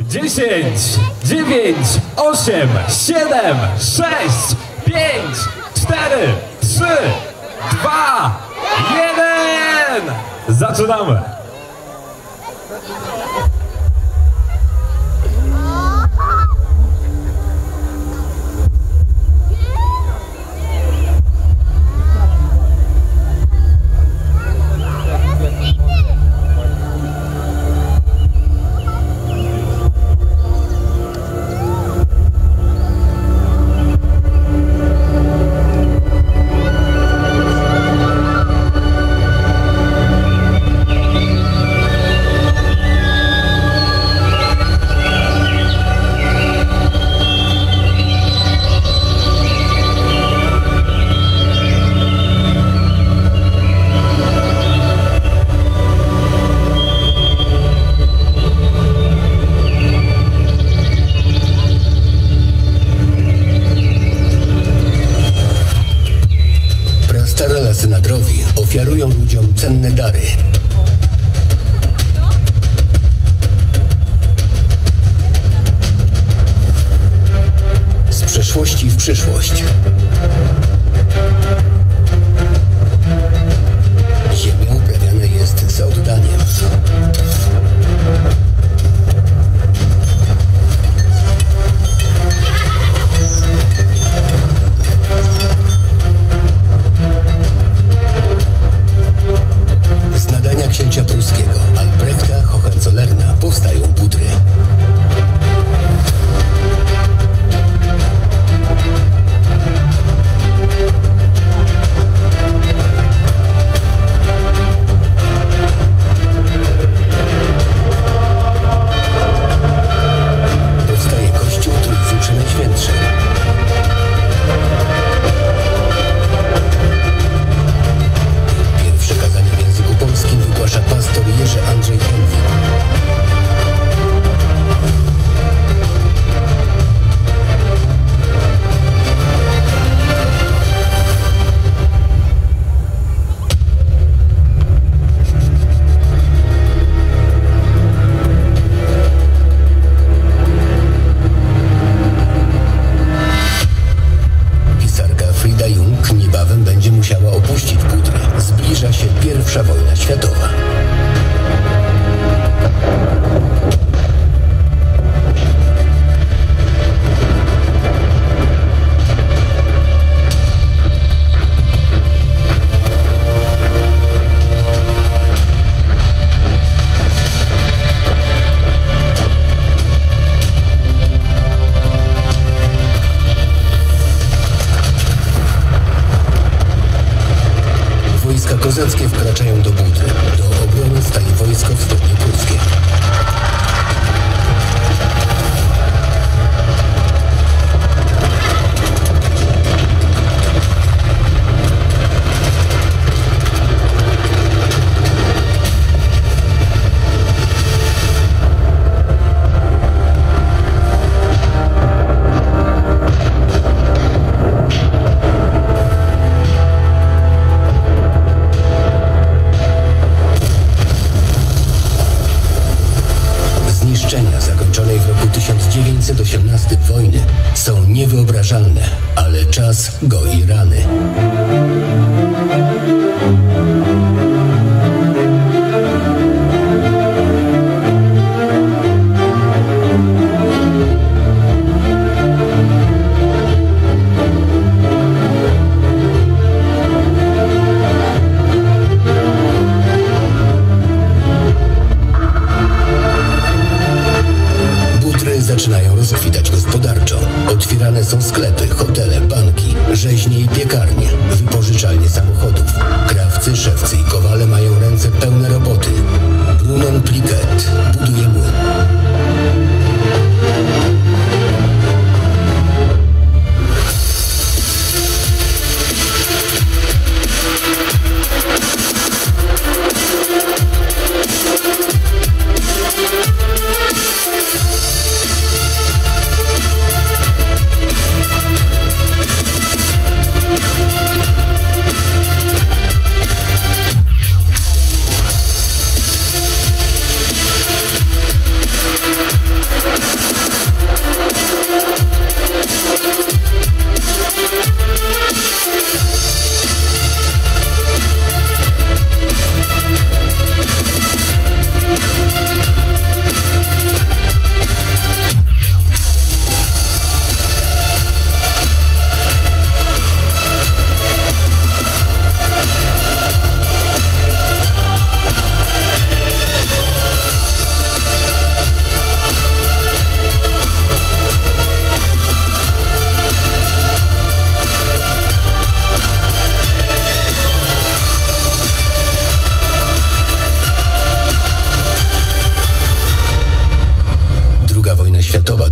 10, 9, 8, 7, 6, 5, 4, 3, 2, 1! Zaczynamy! Stare lasy nadrowi ofiarują ludziom cenne dary. Z przeszłości w przyszłość. Ziemia uprawiana jest z oddaniem. Księcia pruskiego Albrechta Hohenzollerna powstają butry. Powstaje kościół Trójcy Przenajświętszej. Pierwsze kazanie w języku polskim wygłasza pastor Jerzy Andrzej Henwik. Pisarka Frida Jung niebawem będzie musiała opuścić Budry. Zbliża się I wojna światowa. Wojska kozackie wkraczają do Budry. Do obrony staje wojsko wschodniopruskie. Zniszczenia zakończonej w roku 1918 wojny są niewyobrażalne, ale czas goi rany. Zaczynają rozkwitać gospodarczo. Otwierane są sklepy, hotele, banki, rzeźnie i piekarnie, wypożyczalnie samochodów. Krawcy, szewcy i kowale mają ręce pełne roboty. Brunon Pliquet buduje młyn.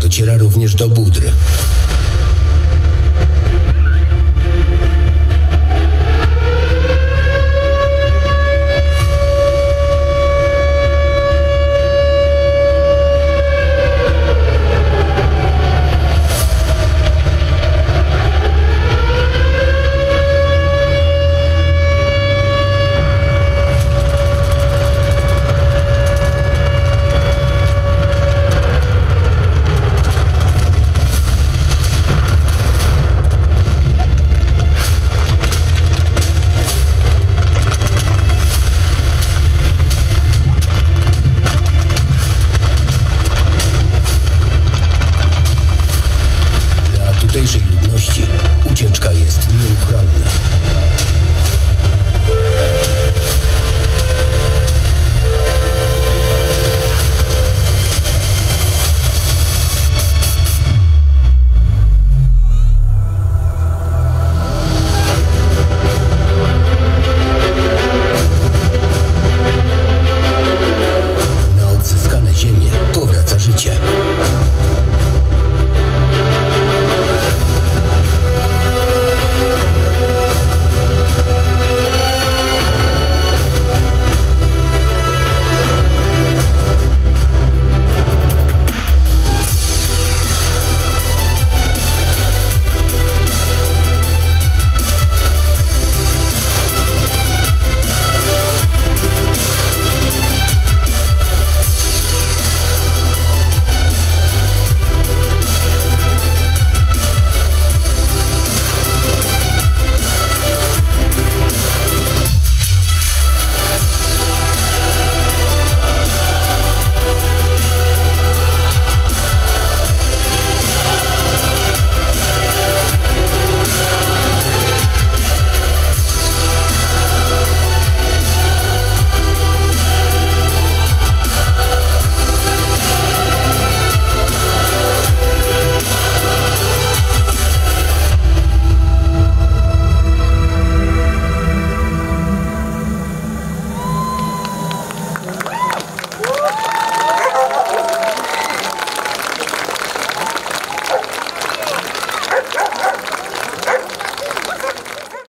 dociera również do Budry.